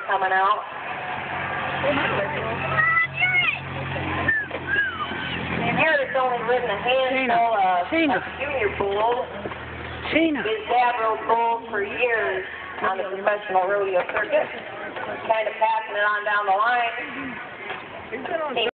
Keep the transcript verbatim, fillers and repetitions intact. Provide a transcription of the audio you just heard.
coming out. And here it's only ridden a handful of, of junior bulls. His dad rode bulls for years on the professional rodeo circuit, kind of passing it on down the line.